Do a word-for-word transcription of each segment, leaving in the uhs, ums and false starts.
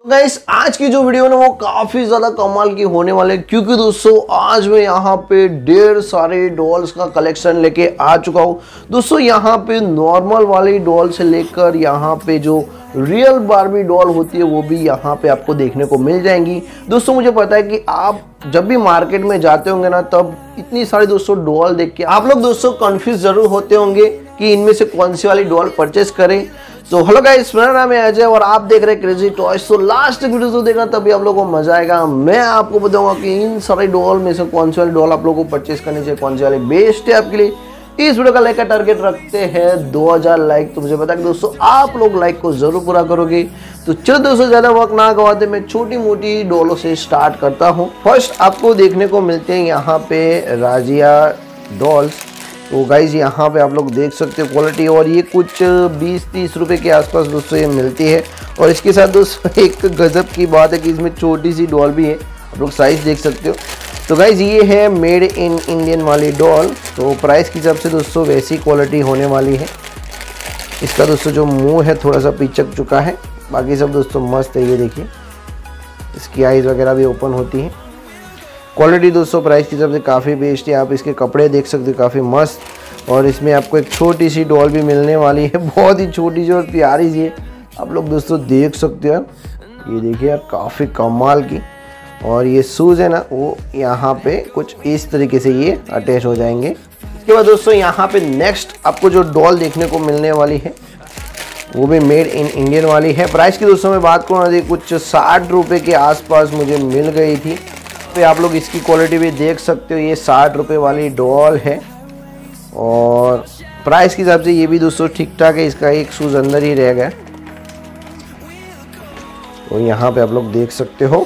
Guys आज की जो वीडियो है वो काफी ज्यादा कमाल की होने वाले है, क्योंकि दोस्तों आज मैं यहाँ पे ढेर सारे डॉल्स का कलेक्शन लेके आ चुका हूँ। दोस्तों यहाँ पे नॉर्मल वाली डॉल से लेकर यहाँ पे जो रियल बार्बी डॉल होती है वो भी यहाँ पे आपको देखने को मिल जाएंगी। दोस्तों मुझे पता है कि आप जब भी मार्केट में जाते होंगे ना, तब इतनी सारी दोस्तों डॉल देख के आप लोग दोस्तों कंफ्यूज जरूर होते होंगे कि इनमें से कौन सी वाली डॉल परचेस करें। तो हेलो गाइस, मेरा नाम है अजय और आप देख रहे हैं क्रेजी टॉयज। तो लास्ट वीडियो तो देखना, तभी आप लोगों को मजा आएगा। मैं आपको बताऊंगा कि इन सारे डॉल में से कौन सी वाली डॉल आप लोगों को परचेस करनी चाहिए, कौन सी वाली बेस्ट है आपके लिए। इस वीडियो का लाइक का टारगेट रखते हैं दो हज़ार लाइक। तो मुझे पता है कि दोस्तों आप लोग लाइक को जरूर पूरा करोगे। तो चलो दोस्तों ज्यादा वक्त ना गवाते, मैं छोटी मोटी डॉलों से स्टार्ट करता हूँ। फर्स्ट आपको देखने को मिलते हैं यहाँ पे राजिया डॉल्स। तो गाइज यहाँ पे आप लोग देख सकते हो क्वालिटी, और ये कुछ बीस तीस रुपए के आसपास दोस्तों ये मिलती है। और इसके साथ दोस्तों एक गजब की बात है कि इसमें छोटी सी डॉल भी है, आप लोग साइज देख सकते हो। तो गाइज ये है मेड इन इंडियन वाली डॉल। तो प्राइस के हिसाब से दोस्तों वैसी क्वालिटी होने वाली है। इसका दोस्तों जो मुंह है थोड़ा सा पिचक चुका है, बाकी सब दोस्तों मस्त है। ये देखिए इसकी आइज़ वगैरह भी ओपन होती है। क्वालिटी दोस्तों प्राइस के हिसाब से काफ़ी बेस्ट है। आप इसके कपड़े देख सकते हो, काफ़ी मस्त। और इसमें आपको एक छोटी सी डॉल भी मिलने वाली है, बहुत ही छोटी सी और प्यारी सी है। आप लोग दोस्तों देख सकते हो, ये देखिए यार काफ़ी कमाल की। और ये शूज़ है ना, वो यहाँ पे कुछ इस तरीके से ये अटैच हो जाएंगे। इसके बाद दोस्तों यहाँ पे नेक्स्ट आपको जो डॉल देखने को मिलने वाली है वो भी मेड इन इंडियन वाली है। प्राइस की दोस्तों मैं बात करूँ ना, कुछ साठ रुपये के आसपास मुझे मिल गई थी। पे आप लोग इसकी क्वालिटी भी देख सकते हो, ये साठ रुपये वाली डॉल है। और प्राइस के हिसाब से ये भी दोस्तों ठीक ठाक है। इसका एक शूज़ अंदर ही रह गया। तो यहाँ पे आप लोग देख सकते हो,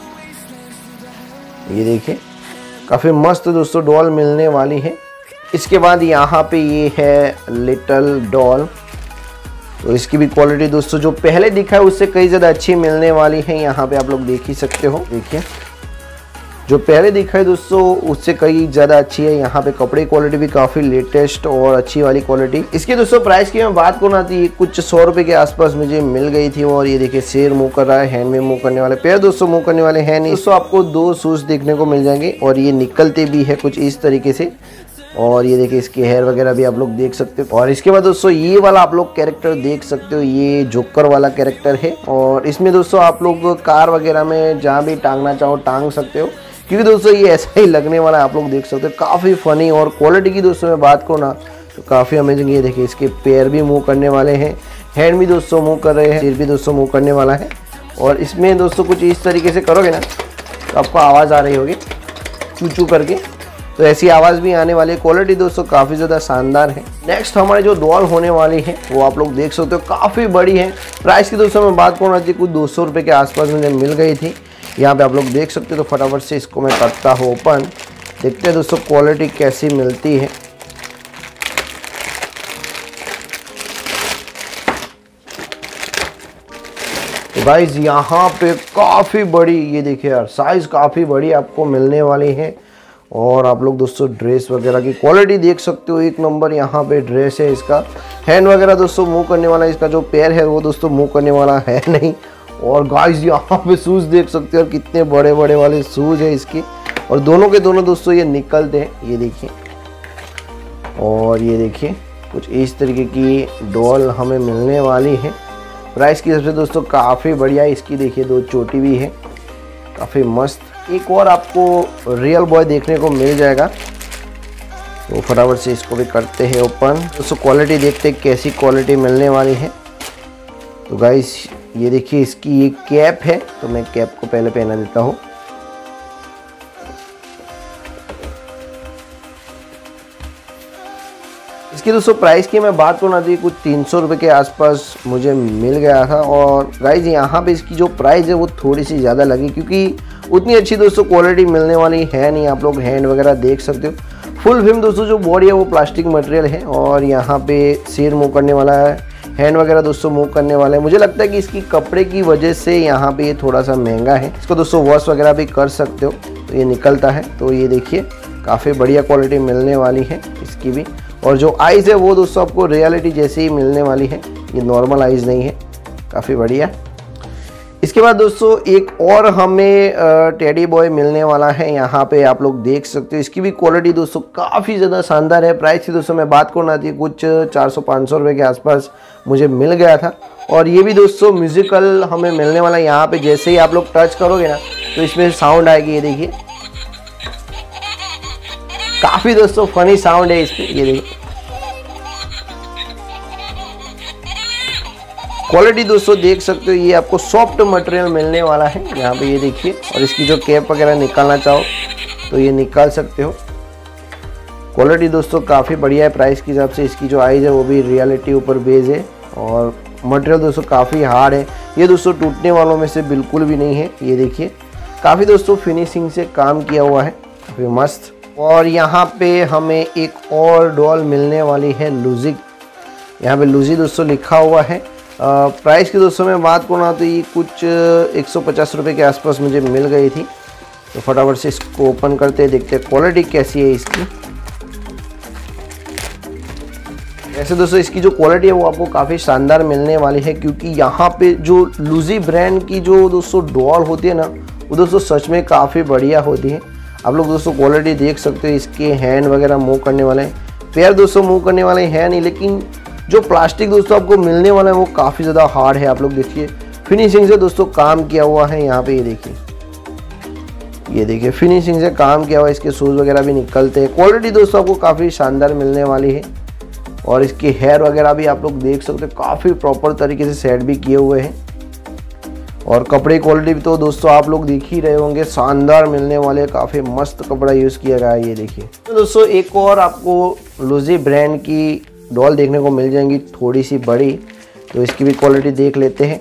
ये देखिए काफ़ी मस्त दोस्तों डॉल मिलने वाली है। इसके बाद यहाँ पे ये है लिटिल डॉल। तो इसकी भी क्वालिटी दोस्तों जो पहले दिखा है उससे कई ज़्यादा अच्छी मिलने वाली है। यहाँ पे आप लोग देख ही सकते हो, देखिए जो पहले दिखा है दोस्तों उससे कई ज़्यादा अच्छी है। यहाँ पे कपड़े क्वालिटी भी काफ़ी लेटेस्ट और अच्छी वाली क्वालिटी। इसके दोस्तों प्राइस की मैं बात करूँ ना, तो ये कुछ सौ रुपये के आसपास मुझे मिल गई थी। और ये देखिए शेर मूव कर रहा है, हैंड में मूव करने वाले पैर दोस्तों मूव करने वाले हैं नहीं। दोस्तों आपको दो शूज़ देखने को मिल जाएंगे और ये निकलते भी है कुछ इस तरीके से। और ये देखिए इसके हेयर वगैरह भी आप लोग देख सकते हो। और इसके बाद दोस्तों ये वाला आप लोग कैरेक्टर देख सकते हो, ये जोकर वाला कैरेक्टर है। और इसमें दोस्तों आप लोग कार वगैरह में जहाँ भी टांगना चाहो टांग सकते हो, क्योंकि दोस्तों ये ऐसा ही लगने वाला है। आप लोग देख सकते हो काफ़ी फ़नी। और क्वालिटी की दोस्तों मैं बात करूँ ना तो काफ़ी अमेजिंग। ये देखिए इसके पैर भी मूव करने वाले हैं, हैंड भी दोस्तों मूव कर रहे हैं, सिर भी दोस्तों मूव करने वाला है। और इसमें दोस्तों कुछ इस तरीके से करोगे ना तो आपको आवाज़ आ रही होगी चू चू करके, तो ऐसी आवाज़ भी आने वाली है। क्वालिटी दोस्तों काफ़ी ज़्यादा शानदार है। नेक्स्ट हमारी जो डॉल होने वाली है वो आप लोग देख सकते हो काफ़ी बड़ी है। प्राइस की दोस्तों मैं बात करूँ ना, कुछ दो सौ रुपये के आसपास मुझे मिल गई थी। यहाँ पे आप लोग देख सकते हो। तो फटाफट से इसको मैं करता हूँ ओपन, देखते हैं दोस्तों क्वालिटी कैसी मिलती है। तो गाइज यहाँ पे काफ़ी बड़ी, ये देखिए यार साइज़ काफ़ी बड़ी आपको मिलने वाली है। और आप लोग दोस्तों ड्रेस वगैरह की क्वालिटी देख सकते हो, एक नंबर यहाँ पे ड्रेस है। इसका हैंड वगैरह दोस्तों मूव करने वाला है, इसका जो पैर है वो दोस्तों मूव करने वाला है नहीं। और गाइस यहाँ पे शूज़ देख सकते हो, और कितने बड़े बड़े वाले शूज़ है इसके। और दोनों के दोनों दोस्तों ये निकलते हैं, ये देखिए। और ये देखिए कुछ इस तरीके की डॉल हमें मिलने वाली है। प्राइस की हिसाब से दोस्तों काफ़ी बढ़िया है। इसकी देखिए दो चोटी भी है, काफ़ी मस्त। एक और आपको रियल बॉय देखने को मिल जाएगा। तो फटाफट से इसको भी करते हैं ओपन। दोस्तों क्वालिटी देखते हैं कैसी क्वालिटी मिलने वाली है। तो गाइस ये देखिए इसकी एक कैप है, तो मैं कैप को पहले पहना देता हूँ। इसकी दोस्तों प्राइस की मैं बात करूँ ना, तो कुछ तीन सौ रुपये के आसपास मुझे मिल गया था। और गाइज यहाँ पे इसकी जो प्राइस है वो थोड़ी सी ज़्यादा लगी, क्योंकि उतनी अच्छी दोस्तों क्वालिटी मिलने वाली है नहीं। आप लोग हैंड वगैरह देख सकते हो। फुल फिल्म दोस्तों जो बॉडी है वो प्लास्टिक मटेरियल है। और यहाँ पे सिर मूव करने वाला है, हैंड वगैरह दोस्तों मूव करने वाले हैं। मुझे लगता है कि इसकी कपड़े की वजह से यहाँ पे ये थोड़ा सा महंगा है। इसको दोस्तों वॉश वगैरह भी कर सकते हो, तो ये निकलता है। तो ये देखिए काफ़ी बढ़िया क्वालिटी मिलने वाली है इसकी भी। और जो आइज़ है वो दोस्तों आपको रियलिटी जैसे ही मिलने वाली है, ये नॉर्मल आइज़ नहीं है, काफ़ी बढ़िया। इसके बाद दोस्तों एक और हमें टेडी बॉय मिलने वाला है, यहाँ पे आप लोग देख सकते हो। इसकी भी क्वालिटी दोस्तों काफ़ी ज़्यादा शानदार है। प्राइस की दोस्तों मैं बात करना थी, कुछ चार सौ पाँच सौ रुपये के आसपास मुझे मिल गया था। और ये भी दोस्तों म्यूज़िकल हमें मिलने वाला है। यहाँ पे जैसे ही आप लोग टच करोगे ना तो इसमें साउंड आएगी, ये देखिए काफ़ी दोस्तों फनी साउंड है इसमें, ये देखिए। क्वालिटी दोस्तों देख सकते हो, ये आपको सॉफ्ट मटेरियल मिलने वाला है यहाँ पे, ये देखिए। और इसकी जो कैप वगैरह निकालना चाहो तो ये निकाल सकते हो। क्वालिटी दोस्तों काफ़ी बढ़िया है। प्राइस के हिसाब से इसकी जो आइज़ है वो भी रियलिटी ऊपर बेस है। और मटेरियल दोस्तों काफ़ी हार्ड है, ये दोस्तों टूटने वालों में से बिल्कुल भी नहीं है। ये देखिए काफ़ी दोस्तों फिनिशिंग से काम किया हुआ है, काफ़ी मस्त। और यहाँ पे हमें एक और डॉल मिलने वाली है लूजी। यहाँ पे लूजी दोस्तों लिखा हुआ है। प्राइस की दोस्तों मैं बात करूँ ना तो ये कुछ एक सौ पचास रुपये के आसपास मुझे मिल गई थी। तो फटाफट से इसको ओपन करते हैं, देखते हैं क्वालिटी कैसी है इसकी। ऐसे दोस्तों इसकी जो क्वालिटी है वो आपको काफ़ी शानदार मिलने वाली है, क्योंकि यहाँ पे जो लूजी ब्रांड की जो दोस्तों डॉल होती है ना वो दोस्तों सच में काफ़ी बढ़िया होती है। आप लोग दोस्तों क्वालिटी देख सकते हो, इसके हैंड वगैरह मूव करने वाले हैं, पैर दोस्तों मूव करने वाले हैं नहीं, लेकिन जो प्लास्टिक दोस्तों आपको मिलने वाला है वो काफ़ी ज़्यादा हार्ड है। आप लोग देखिए फिनिशिंग से दोस्तों काम किया हुआ है यहाँ पे, ये देखिए ये देखिए फिनिशिंग से काम किया हुआ है। इसके शूज़ वगैरह भी निकलते हैं। क्वालिटी दोस्तों आपको काफ़ी शानदार मिलने वाली है। और इसके हेयर वगैरह भी आप लोग देख सकते हो, काफ़ी प्रॉपर तरीके से सेट भी किए हुए हैं। और कपड़े क्वालिटी भी तो दोस्तों आप लोग देख ही रहे होंगे, शानदार मिलने वाले, काफ़ी मस्त कपड़ा यूज़ किया गया है, ये देखिए। तो दोस्तों एक और आपको लूजी ब्रांड की डॉल देखने को मिल जाएंगी, थोड़ी सी बड़ी। तो इसकी भी क्वालिटी देख लेते हैं।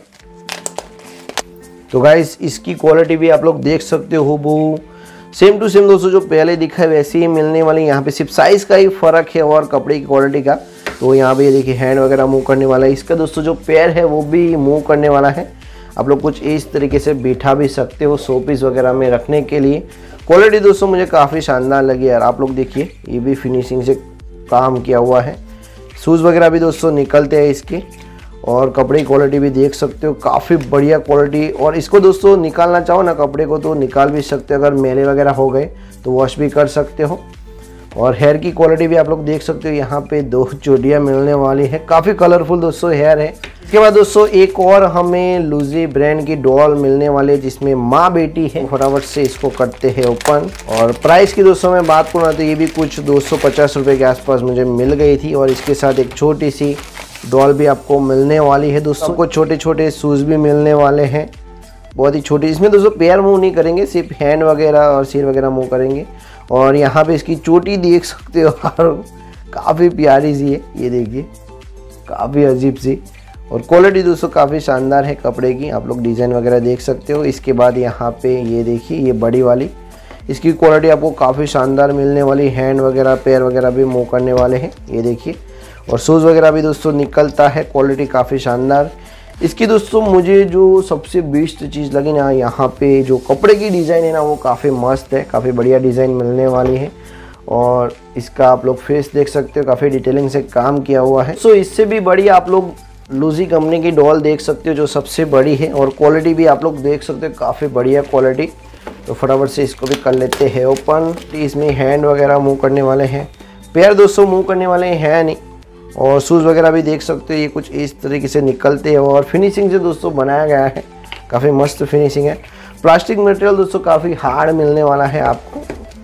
तो गाइस इसकी क्वालिटी भी आप लोग देख सकते हो, हूबहू सेम टू सेम दोस्तों जो पहले दिखा है वैसे ही मिलने वाली। यहाँ पे सिर्फ साइज़ का ही फ़र्क है और कपड़े की क्वालिटी का। तो यहाँ पे ये देखिए हैंड वगैरह मूव करने वाला है। इसका दोस्तों जो पैर है वो भी मूव करने वाला है। आप लोग कुछ इस तरीके से बिठा भी सकते हो शो पीस वगैरह में रखने के लिए। क्वालिटी दोस्तों मुझे काफ़ी शानदार लगी यार। आप लोग देखिए ये भी फिनिशिंग से काम किया हुआ है। शूज़ वगैरह भी दोस्तों निकलते हैं इसके। और कपड़े की क्वालिटी भी देख सकते हो, काफ़ी बढ़िया क्वालिटी। और इसको दोस्तों निकालना चाहो ना कपड़े को तो निकाल भी सकते हो, अगर मैले वगैरह हो गए तो वॉश भी कर सकते हो। और हेयर की क्वालिटी भी आप लोग देख सकते हो, यहाँ पे दो चोटियाँ मिलने वाली है, काफ़ी कलरफुल दोस्तों हेयर है। इसके बाद दोस्तों एक और हमें लूजी ब्रांड की डॉल मिलने वाली है जिसमें माँ बेटी है। फटाफट से इसको करते हैं ओपन। और प्राइस की दोस्तों मैं बात करूँ तो ये भी कुछ दो सौ पचास रुपये के आसपास मुझे मिल गई थी। और इसके साथ एक छोटी सी डॉल भी आपको मिलने वाली है। दोस्तों को छोटे छोटे शूज़ भी मिलने वाले हैं, बहुत ही छोटी। इसमें दोस्तों पैर मूव नहीं करेंगे, सिर्फ हैंड वगैरह और सिर वगैरह मूव करेंगे। और यहाँ पे इसकी चोटी देख सकते हो और काफ़ी प्यारी सी है, ये देखिए काफ़ी अजीब सी। और क्वालिटी दोस्तों काफ़ी शानदार है कपड़े की, आप लोग डिज़ाइन वगैरह देख सकते हो। इसके बाद यहाँ पे ये देखिए ये बड़ी वाली, इसकी क्वालिटी आपको काफ़ी शानदार मिलने वाली। हैंड वगैरह पैर वगैरह भी मूव करने वाले हैं, ये देखिए। और शूज़ वगैरह भी दोस्तों निकलता है, क्वालिटी काफ़ी शानदार। इसकी दोस्तों मुझे जो सबसे बेस्ट चीज़ लगी ना, यहाँ पे जो कपड़े की डिज़ाइन है ना वो काफ़ी मस्त है, काफ़ी बढ़िया डिज़ाइन मिलने वाली है। और इसका आप लोग फेस देख सकते हो, काफ़ी डिटेलिंग से काम किया हुआ है। सो इससे भी बड़ी आप लोग लूजी कंपनी की डॉल देख सकते हो जो सबसे बड़ी है। और क्वालिटी भी आप लोग देख सकते हो, काफ़ी बढ़िया क्वालिटी। तो फटाफट से इसको भी कर लेते हैं ओपन। इसमें हैंड वगैरह मूव करने वाले हैं, पैर दोस्तों मूव करने वाले हैं नहीं। और शूज़ वगैरह भी देख सकते हो, ये कुछ इस तरीके से निकलते हैं। और फिनिशिंग से दोस्तों बनाया गया है, काफ़ी मस्त फिनिशिंग है। प्लास्टिक मटेरियल दोस्तों काफ़ी हार्ड मिलने वाला है आपको,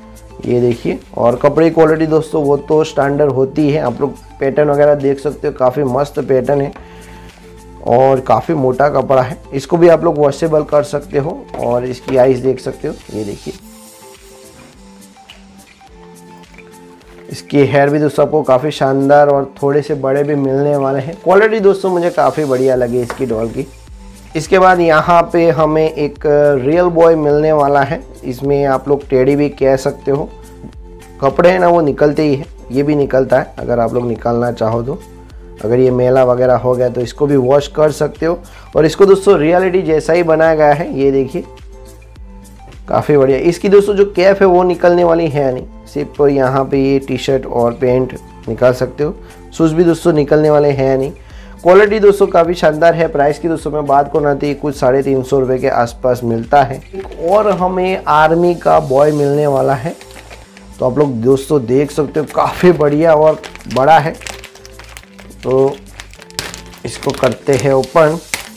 ये देखिए। और कपड़े की क्वालिटी दोस्तों वो तो स्टैंडर्ड होती है। आप लोग पैटर्न वगैरह देख सकते हो, काफ़ी मस्त पैटर्न है और काफ़ी मोटा कपड़ा है। इसको भी आप लोग वॉशेबल कर सकते हो। और इसकी आइज देख सकते हो, ये देखिए। इसके हेयर भी दोस्तों आपको काफ़ी शानदार और थोड़े से बड़े भी मिलने वाले हैं। क्वालिटी दोस्तों मुझे काफ़ी बढ़िया लगी इसकी डॉल की। इसके बाद यहाँ पे हमें एक रियल बॉय मिलने वाला है, इसमें आप लोग टेडी भी कह सकते हो। कपड़े हैं ना वो निकलते ही है, ये भी निकलता है अगर आप लोग निकालना चाहो तो। अगर ये मेला वगैरह हो गया तो इसको भी वॉश कर सकते हो। और इसको दोस्तों रियलिटी जैसा ही बनाया गया है, ये देखिए काफ़ी बढ़िया। इसकी दोस्तों जो कैप है वो निकलने वाली है नहीं, सिर्फ यहाँ पे ये टी शर्ट और पैंट निकाल सकते हो। शूज़ भी दोस्तों निकलने वाले हैं नहीं। क्वालिटी दोस्तों काफ़ी शानदार है। प्राइस की दोस्तों मैं बात करना थी कुछ साढ़े तीन सौ रुपये के आसपास मिलता है। एक और हमें आर्मी का बॉय मिलने वाला है, तो आप लोग दोस्तों देख सकते हो काफ़ी बढ़िया और बड़ा है। तो इसको करते हैं ओपन।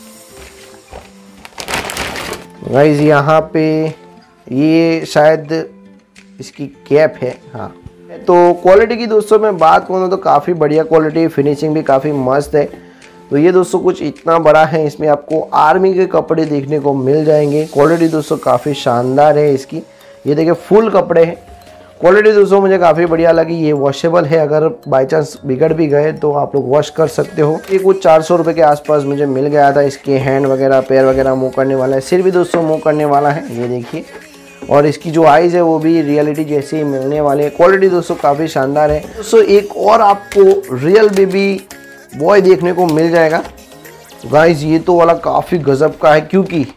गाइस यहाँ पे ये शायद इसकी कैप है, हाँ। तो क्वालिटी की दोस्तों मैं बात करूँ तो काफ़ी बढ़िया क्वालिटी, फिनिशिंग भी काफ़ी मस्त है। तो ये दोस्तों कुछ इतना बड़ा है, इसमें आपको आर्मी के कपड़े देखने को मिल जाएंगे। क्वालिटी दोस्तों काफ़ी शानदार है इसकी, ये देखिए फुल कपड़े हैं। क्वालिटी दोस्तों मुझे काफ़ी बढ़िया लगी। ये वॉशेबल है, अगर बाई चांस बिगड़ भी गए तो आप लोग वॉश कर सकते हो। ये कुछ चार सौ रुपये के आसपास मुझे मिल गया था। इसके हैंड वगैरह, पैर वगैरह मूव करने वाला है, सिर भी दोस्तों मूव करने वाला है, ये देखिए। और इसकी जो आइज़ है वो भी रियलिटी जैसे ही मिलने वाले हैं। क्वालिटी दोस्तों काफ़ी शानदार है। दोस्तों एक और आपको रियल बेबी बॉय देखने को मिल जाएगा। गाइस ये तो वाला काफ़ी गजब का है, क्योंकि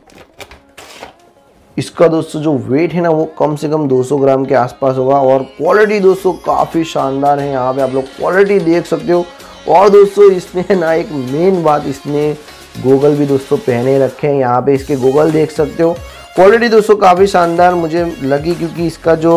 इसका दोस्तों जो वेट है ना वो कम से कम दो सौ ग्राम के आसपास होगा। और क्वालिटी दोस्तों काफ़ी शानदार है, यहाँ पे आप लोग क्वालिटी देख सकते हो। और दोस्तों इसने ना एक मेन बात, इसने गूगल भी दोस्तों पहने रखे हैं, यहाँ पे इसके गूगल देख सकते हो। क्वालिटी दोस्तों काफ़ी शानदार मुझे लगी, क्योंकि इसका जो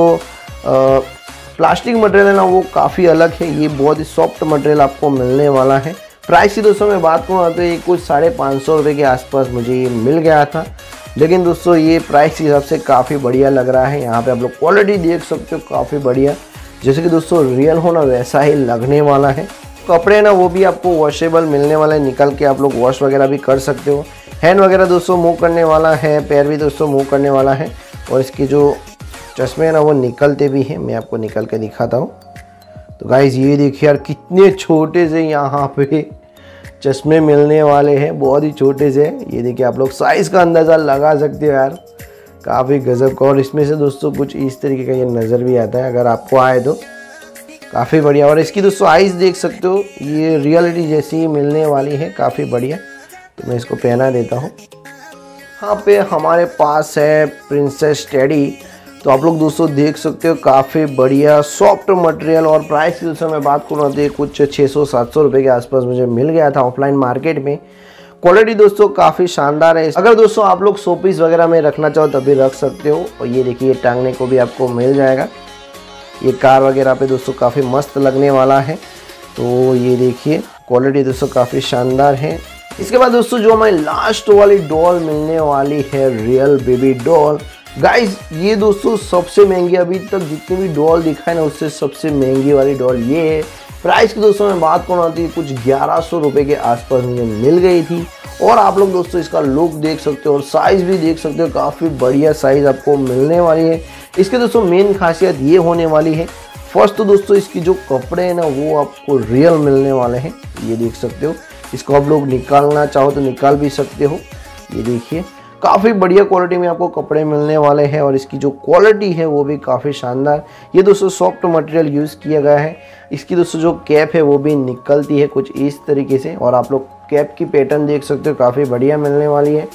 आ, प्लास्टिक मटेरियल है ना वो काफ़ी अलग है। ये बहुत ही सॉफ्ट मटेरियल आपको मिलने वाला है। प्राइस की दोस्तों मैं बात करूँ तो ये कुछ साढ़े पाँच सौ रुपये के आसपास मुझे ये मिल गया था, लेकिन दोस्तों ये प्राइस के हिसाब से काफ़ी बढ़िया लग रहा है। यहाँ पे आप लोग क्वालिटी देख सकते हो, काफ़ी बढ़िया, जैसे कि दोस्तों रियल हो ना वैसा ही लगने वाला है। कपड़े ना वो भी आपको वॉशेबल मिलने वाला है, निकल के आप लोग वॉश वगैरह भी कर सकते हो। हैंड वगैरह दोस्तों मूव करने वाला है, पैर भी दोस्तों मूव करने वाला है। और इसके जो चश्मे हैं ना वो निकलते भी हैं, मैं आपको निकल के दिखाता हूँ। तो गाइस ये देखिए यार, कितने छोटे से यहाँ पे चश्मे मिलने वाले हैं, बहुत ही छोटे से। ये देखिए आप लोग साइज़ का अंदाज़ा लगा सकते हो यार, काफ़ी गजब का। और इसमें से दोस्तों कुछ इस तरीके का ये नज़र भी आता है, अगर आपको आए तो काफ़ी बढ़िया। और इसकी दोस्तों आइज़ देख सकते हो, ये रियलिटी जैसी ही मिलने वाली है, काफ़ी बढ़िया। तो मैं इसको पहना देता हूँ। यहाँ पे हमारे पास है प्रिंसेस टेडी, तो आप लोग दोस्तों देख सकते हो काफ़ी बढ़िया सॉफ्ट मटेरियल। और प्राइस की दोस्तों मैं बात करूँ तो कुछ छः सौ सात सौ रुपये के आसपास मुझे मिल गया था ऑफलाइन मार्केट में। क्वालिटी दोस्तों काफ़ी शानदार है। अगर दोस्तों आप लोग शो पीस वगैरह में रखना चाहो तभी रख सकते हो। और ये देखिए टांगने को भी आपको मिल जाएगा, ये कार वगैरह पे दोस्तों काफ़ी मस्त लगने वाला है। तो ये देखिए क्वालिटी दोस्तों काफ़ी शानदार है। इसके बाद दोस्तों जो हमारी लास्ट वाली डॉल मिलने वाली है, रियल बेबी डॉल। गाइस ये दोस्तों सबसे महंगी, अभी तक जितनी भी डॉल दिखाई ना उससे सबसे महंगी वाली डॉल ये है। प्राइस की दोस्तों मैं बात करना थी कुछ ग्यारह सौ रुपये के आसपास मुझे मिल गई थी। और आप लोग दोस्तों इसका लुक देख सकते हो और साइज़ भी देख सकते हो, काफ़ी बढ़िया साइज़ आपको मिलने वाली है। इसके दोस्तों मेन खासियत ये होने वाली है, फर्स्ट तो दोस्तों इसकी जो कपड़े हैं ना वो आपको रियल मिलने वाले हैं, ये देख सकते हो। इसको आप लोग निकालना चाहो तो निकाल भी सकते हो, ये देखिए काफ़ी बढ़िया क्वालिटी में आपको कपड़े मिलने वाले हैं। और इसकी जो क्वालिटी है वो भी काफ़ी शानदार। ये दोस्तों सॉफ्ट मटेरियल यूज़ किया गया है। इसकी दोस्तों जो कैप है वो भी निकलती है कुछ इस तरीके से। और आप लोग कैप की पैटर्न देख सकते हो, काफ़ी बढ़िया मिलने वाली है।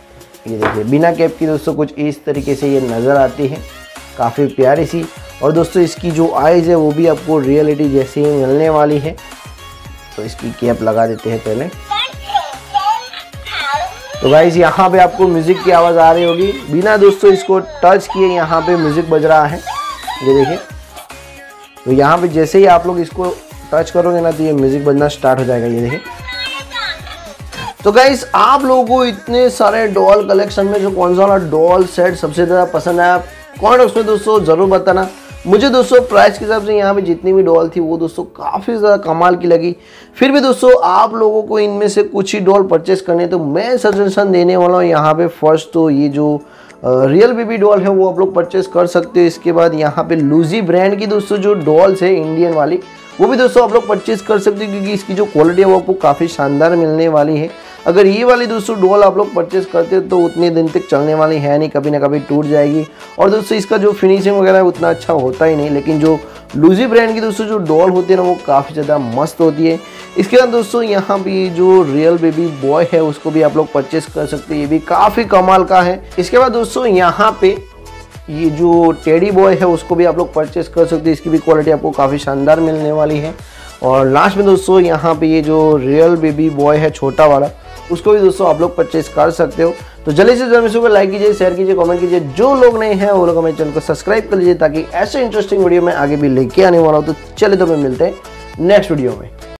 ये देखिए बिना कैप की दोस्तों कुछ इस तरीके से ये नज़र आती है, काफ़ी प्यारी सी। और दोस्तों इसकी जो आइज़ है वो भी आपको रियलिटी जैसी ही मिलने वाली है। तो इसकी कैप लगा देते हैं पहले। तो गाइस यहाँ पे आपको म्यूज़िक की आवाज़ आ रही होगी, बिना दोस्तों इसको टच किए यहाँ पे म्यूज़िक बज रहा है, ये देखिए। तो यहाँ पे जैसे ही आप लोग इसको टच करोगे ना तो ये म्यूज़िक बजना स्टार्ट हो जाएगा, ये देखिए। तो गाइस आप लोगों को इतने सारे डॉल कलेक्शन में जो कौन सा वाला डॉल सेट सबसे ज़्यादा पसंद आया, कमेंट बॉक्स में दोस्तों ज़रूर बताना। मुझे दोस्तों प्राइस के हिसाब से यहाँ पे जितनी भी डॉल थी वो दोस्तों काफ़ी ज़्यादा कमाल की लगी। फिर भी दोस्तों आप लोगों को इनमें से कुछ ही डॉल परचेस करने, तो मैं सजेशन देने वाला हूँ यहाँ पे फर्स्ट तो ये जो रियल बेबी डॉल है वो आप लोग परचेस कर सकते हो। इसके बाद यहाँ पे लूजी ब्रांड की दोस्तों जो डॉल्स है इंडियन वाली वो भी दोस्तों आप लोग परचेस कर सकते हो, क्योंकि इसकी जो क्वालिटी है वो आपको काफ़ी शानदार मिलने वाली है। अगर ये वाली दोस्तों डॉल आप लोग परचेस करते हो तो उतने दिन तक चलने वाली है नहीं, कभी ना कभी टूट जाएगी। और दोस्तों इसका जो फिनिशिंग वगैरह है उतना अच्छा होता ही नहीं, लेकिन जो लूजी ब्रांड की दोस्तों जो डॉल होती है ना वो काफ़ी ज़्यादा मस्त होती है। इसके बाद दोस्तों यहाँ पे जो रियल बेबी बॉय है उसको भी आप लोग परचेस कर सकते हो, ये भी काफ़ी कमाल का है। इसके बाद दोस्तों यहाँ पे ये जो टेडी बॉय है उसको भी आप लोग परचेस कर सकते हो, इसकी भी क्वालिटी आपको काफ़ी शानदार मिलने वाली है। और लास्ट में दोस्तों यहाँ पे ये जो रियल बेबी बॉय है छोटा वाला, उसको भी दोस्तों आप लोग परचेस कर सकते हो। तो जल्दी से जल्दी इसको लाइक कीजिए, शेयर कीजिए, कमेंट कीजिए। जो लोग नए हैं वो लोग हमारे चैनल को सब्सक्राइब कर लीजिए ताकि ऐसे इंटरेस्टिंग वीडियो में आगे भी लेके आने वाला हूँ। तो चलिए तो मैं मिलते हैं नेक्स्ट वीडियो में।